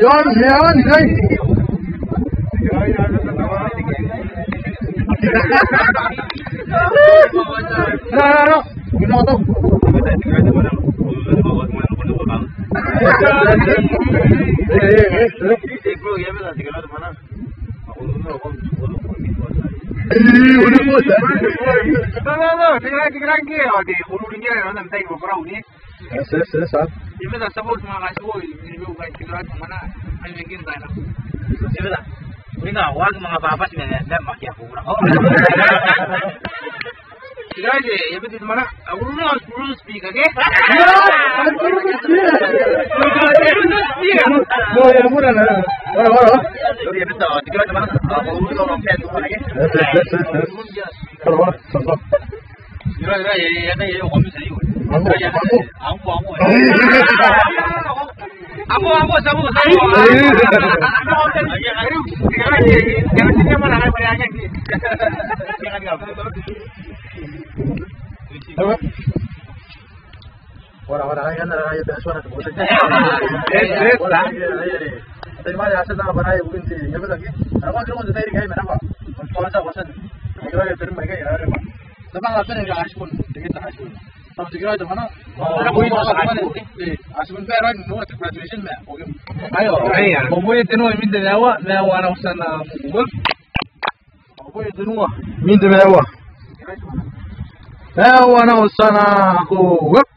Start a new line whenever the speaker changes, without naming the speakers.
Yon, yan, hey. No. Ginawa to.
Wag mga babas na makiakuha. Guys, ya betul mana? Urus speak, okay?
Ya murah lah. Wala.
Ya betul. Tiga mana? Urus orang pen tu lagi.
Kalau
ya kami sendiri. Aku sabu. Jangan mana aja.
Orang-orang yang ada yang bersuara tu. Terima kasih atas apa yang mungkin sih. Ya betul lagi. Apa cuma tu tadi kaya mana? Kuasa. Kita terima kaya ada. Sebab apa ni asyik pun, kita asyik. Tapi segera tu mana? Aku ini asyik pun peran no graduation me. Ayo. Bobo itu no minta nyawa nak usana Google. Bobo itu no minta nyawa. Nyawa nak usana Google.